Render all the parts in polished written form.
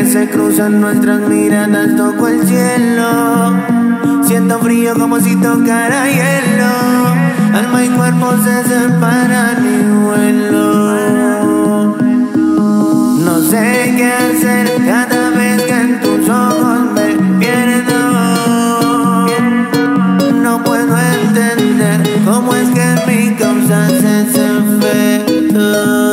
que se cruzan nuestras miradas, toco el cielo. Siento frío como si tocara hielo. Alma y cuerpo se separan y vuelo. No sé qué hacer cada vez que en tus ojos me pierdo. No puedo entender cómo es que en mí causas ese efecto.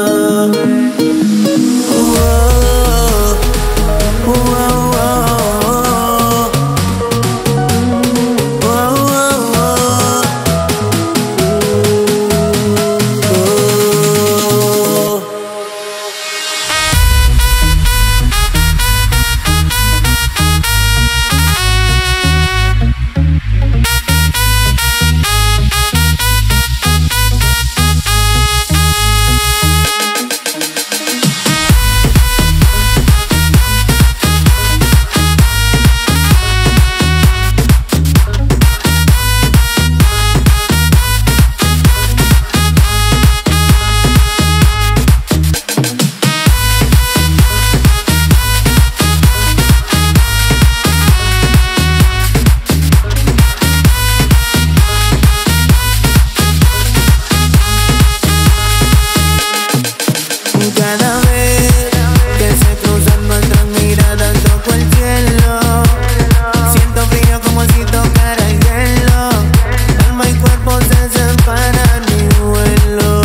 Cada vez que se cruzan nuestras miradas, toco el cielo. Siento frío como si tocara hielo. Alma y cuerpo se separan y vuelo.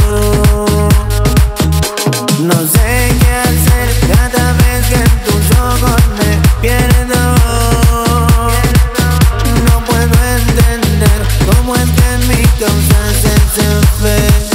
No sé qué hacer cada vez que en tus ojos me pierdo. No puedo entender cómo es que en mí causas ese efecto.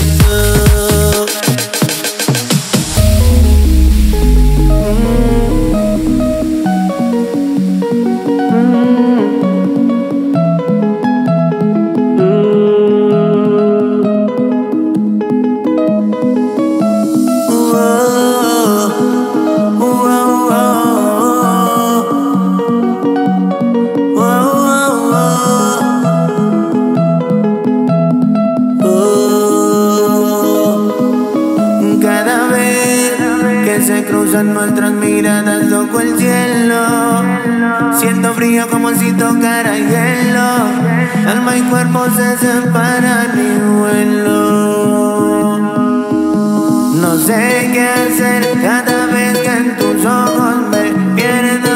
Cada vez que se cruzan nuestras miradas, toco el cielo. Siento frío como si tocara hielo. Alma y cuerpo se separan y vuelo. No sé qué hacer cada vez que en tus ojos me pierdo.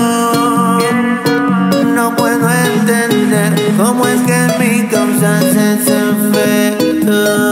No puedo entender cómo es que en mí causas ese efecto.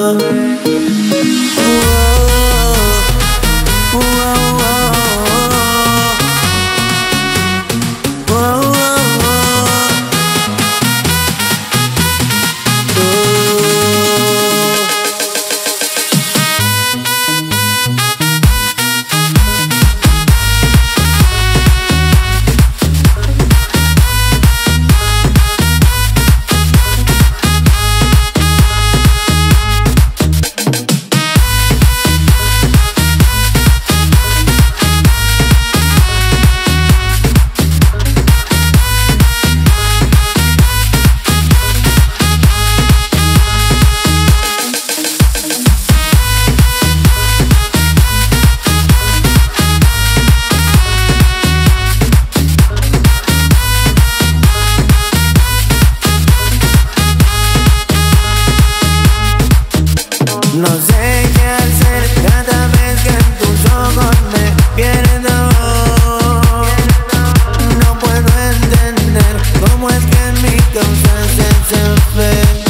No sé qué hacer cada vez que en tus ojos me pierdo. No puedo entender cómo es que en mí causas ese efecto.